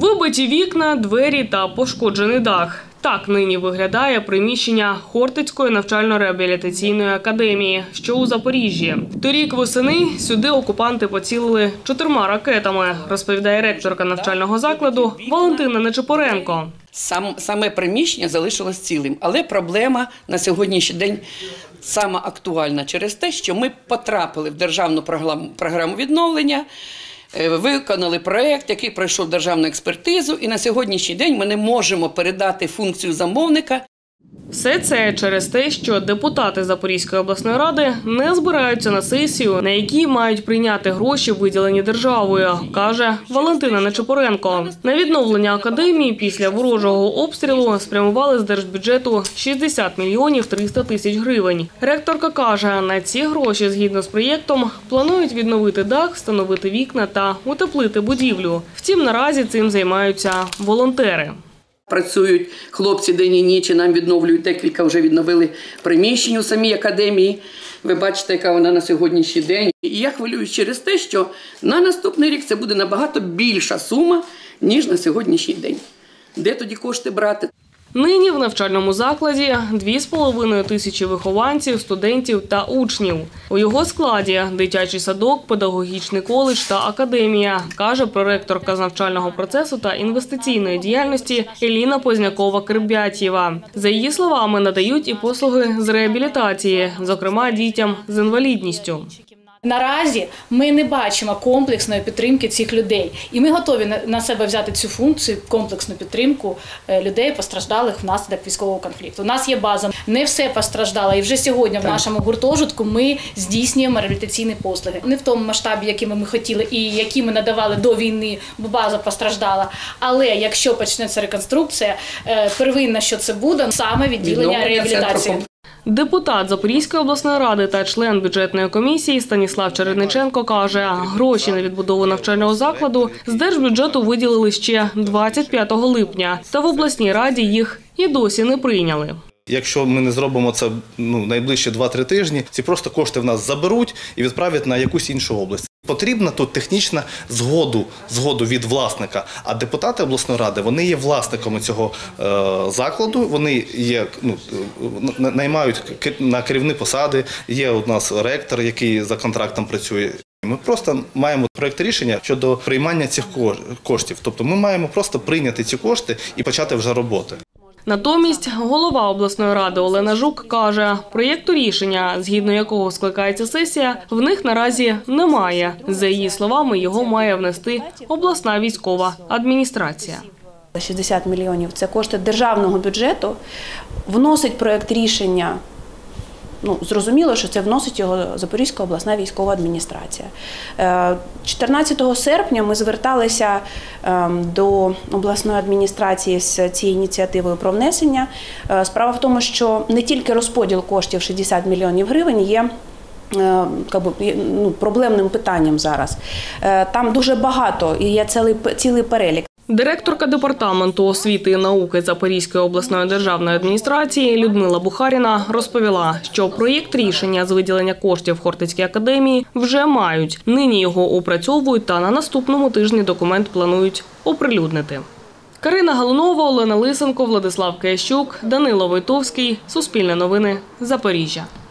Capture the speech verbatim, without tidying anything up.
Вибиті вікна, двері та пошкоджений дах. Так нині виглядає приміщення Хортицької навчально-реабілітаційної академії, що у Запоріжжі. Торік восени сюди окупанти поцілили чотирма ракетами, розповідає ректорка навчального закладу Валентина Нечипоренко. Сам, саме приміщення залишилось цілим, але проблема на сьогоднішній день саме актуальна через те, що ми потрапили в державну програму, програму відновлення, виконали проєкт, який пройшов державну експертизу, і на сьогоднішній день ми не можемо передати функцію замовника. Все це через те, що депутати Запорізької обласної ради не збираються на сесію, на якій мають прийняти гроші, виділені державою, каже Валентина Нечипоренко. На відновлення академії після ворожого обстрілу спрямували з держбюджету шістдесят мільйонів триста тисяч гривень. Ректорка каже, на ці гроші, згідно з проєктом, планують відновити дах, встановити вікна та утеплити будівлю. Втім, наразі цим займаються волонтери. Працюють хлопці день і ніч, нам відновлюють, декілька вже відновили приміщення у самій академії. Ви бачите, яка вона на сьогоднішній день. І я хвилююсь через те, що на наступний рік це буде набагато більша сума, ніж на сьогоднішній день. Де тоді кошти брати? Нині в навчальному закладі дві з половиною тисячі вихованців, студентів та учнів. У його складі – дитячий садок, педагогічний коледж та академія, каже проректорка з навчального процесу та інвестиційної діяльності Еліна Познякова-Кирбятєва. За її словами, надають і послуги з реабілітації, зокрема дітям з інвалідністю. Наразі ми не бачимо комплексної підтримки цих людей. І ми готові на себе взяти цю функцію, комплексну підтримку людей, постраждалих внаслідок військового конфлікту. У нас є база, не все постраждало. І вже сьогодні в нашому гуртожитку ми здійснюємо реабілітаційні послуги. Не в тому масштабі, якими ми хотіли і які ми надавали до війни, бо база постраждала. Але якщо почнеться реконструкція, первинно, що це буде, саме відділення реабілітації. Депутат Запорізької обласної ради та член бюджетної комісії Станіслав Чередниченко каже, гроші на відбудову навчального закладу з держбюджету виділили ще двадцять п'ятого липня, та в обласній раді їх і досі не прийняли. Якщо ми не зробимо це ну, найближчі два-три тижні, ці просто кошти в нас заберуть і відправлять на якусь іншу область. Потрібна тут технічна згоду, згоду від власника, а депутати обласної ради, вони є власниками цього е, закладу, вони є, ну, наймають на керівні посади, є у нас ректор, який за контрактом працює. Ми просто маємо проєкт рішення щодо приймання цих коштів, тобто ми маємо просто прийняти ці кошти і почати вже роботи. Натомість голова обласної ради Олена Жук каже, проєкту рішення, згідно якого скликається сесія, в них наразі немає. За її словами, його має внести обласна військова адміністрація. шістдесят мільйонів – це кошти державного бюджету, вносить проєкт рішення. Ну, зрозуміло, що це вносить його Запорізька обласна військова адміністрація. чотирнадцятого серпня ми зверталися до обласної адміністрації з цією ініціативою про внесення. Справа в тому, що не тільки розподіл коштів шістдесят мільйонів гривень є ну, проблемним питанням зараз. Там дуже багато і є цілий, цілий перелік. Директорка департаменту освіти і науки Запорізької обласної державної адміністрації Людмила Бухаріна розповіла, що проєкт рішення з виділення коштів в Хортицькій академії вже мають. Нині його опрацьовують та на наступному тижні документ планують оприлюднити. Карина Галунова, Олена Лисенко, Владислав Киящук, Данило Войтовський. Суспільне новини. Запоріжжя.